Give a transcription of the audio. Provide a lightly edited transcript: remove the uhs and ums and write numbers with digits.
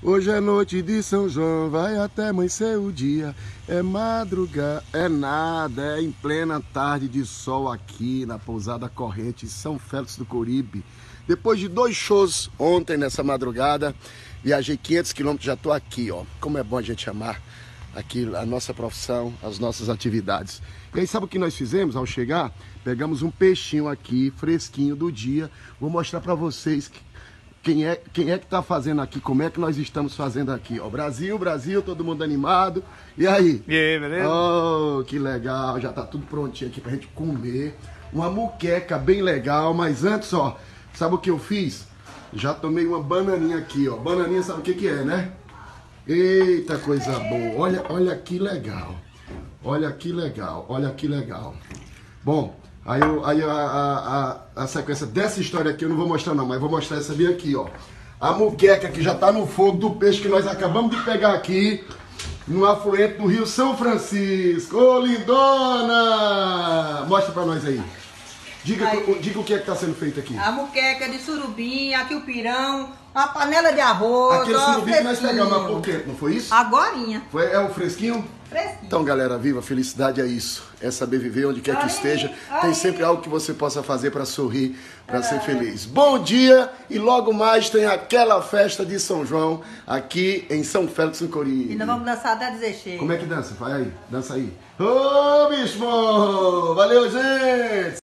Hoje é noite de São João, vai até amanhecer o dia. É madrugada, é nada, é em plena tarde de sol aqui na Pousada Corrente, São Félix do Coribe. Depois de 2 shows ontem nessa madrugada, viajei 500 quilômetros, já tô aqui, ó. Como é bom a gente amar aqui a nossa profissão, as nossas atividades. E aí sabe o que nós fizemos ao chegar? Pegamos um peixinho aqui, fresquinho do dia. Vou mostrar pra vocês quem é que tá fazendo aqui, como é que nós estamos fazendo aqui, ó. Brasil, Brasil, todo mundo animado. E aí? E aí, beleza? Oh, que legal, já tá tudo prontinho aqui pra gente comer. Uma muqueca bem legal, mas antes, ó, sabe o que eu fiz? Já tomei uma bananinha aqui, ó. Bananinha, sabe o que que é, né? Eita, coisa boa. Olha que legal. Olha que legal, olha que legal. Bom, aí a sequência dessa história aqui eu não vou mostrar não, mas vou mostrar essa minha aqui, ó. A muqueca que já tá no fogo do peixe que nós acabamos de pegar aqui no afluente do Rio São Francisco. Ô, lindona! Mostra pra nós aí. Diga o que é que tá sendo feito aqui. A muqueca de surubim, aqui o pirão, uma panela de arroz. Aquele surubim que nós pegamos há pouco tempo, não foi isso? Agorinha. É o fresquinho? Fresquinho. Então, galera, viva, felicidade é isso. É saber viver onde quer que esteja. Tem sempre algo que você possa fazer para sorrir, para ser feliz. Bom dia e logo mais tem aquela festa de São João aqui em São Félix do Coribe. E nós vamos dançar até dizer chega. Como é que dança? Vai aí, dança aí. Ô, bicho bom! Valeu, gente!